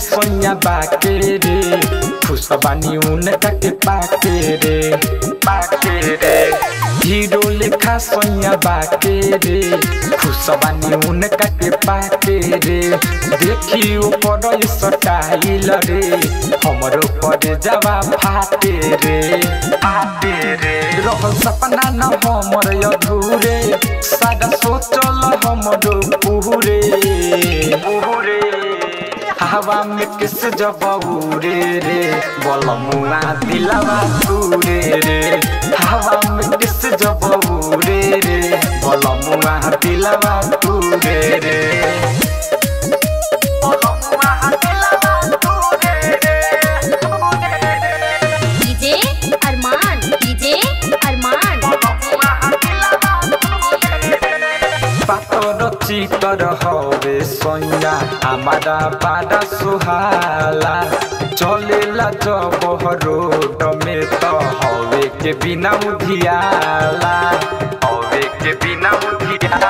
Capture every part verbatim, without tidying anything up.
सोनिया बाके रे खुशबानी उनका के पाके रे पाके रे हीरो लेखा सोनिया बाके रे खुशबानी उनका के पाके रे देखी ऊपर स्टाइल रे हमरो पर जवा फाटे रे फाटे रे रह सपना न हमर अधूरे सादा सोचल हमरो पूरे पूरे हवा में किस जब उड़े रे बलमुआ दिलवा तूरे रे हवा में किस जब उड़े रे बलमुआ दिलवा तूरे रे डीजे अरमान डीजे अरमान पातर चितर हवे सोनिया हमारा बाड़ा सुहाला चलेला जब रोड में तो हवे के बिना उधियाला हवे के बिना उधियाला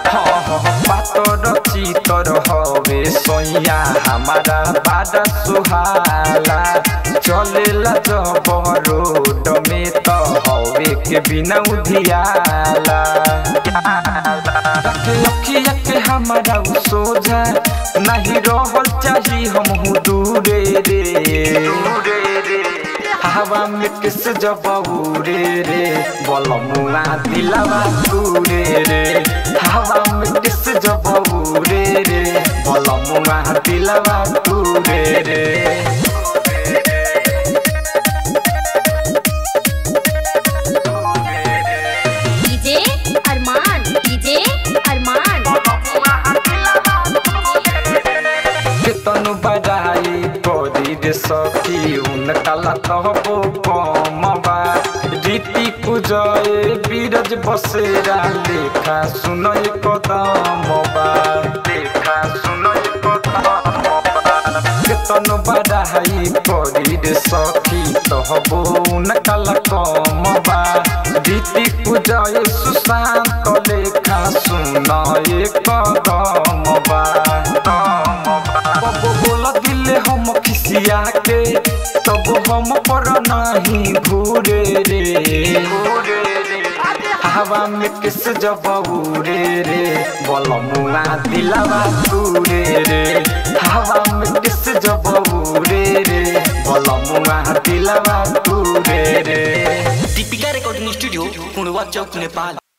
पातर चितर हवे सोनिया हमारा बाड़ा सुहाला चलेला जब रोड में तो हवे के बिना उधियाला लखिया के हमारा सोझा नहीं रहल चाही हम दूरे रे हवा में किस जब उड़े रे बलमुआ दिलवा तूरे रे हवा में किस जब उड़े रे बलमुआ दिलवा तूरे रे अरमान डीजे अरमान तनु बजाई कोदी रे सखी उनका लतहबो कमबा रीति कुजए बीरज बसेरा लेखा सुनय कदमबा लेखा सुनय कदमबा तनु बजाई कोदी रे सखी तहबो उनका लकमबा रीति कुजए सुशांत लेखा सुनय कदमबा बोल दिले हम खिसिया के तब हम पर नहीं घूरे रे हवा में किस जब उड़े रे बलमुआ दिलवा तूरे रे हवा में किस जब उड़े रे बलमुआ दिलवा तूरे रे दीपिका रिकॉर्डिंग स्टूडियो पुणवा चौक नेपाल।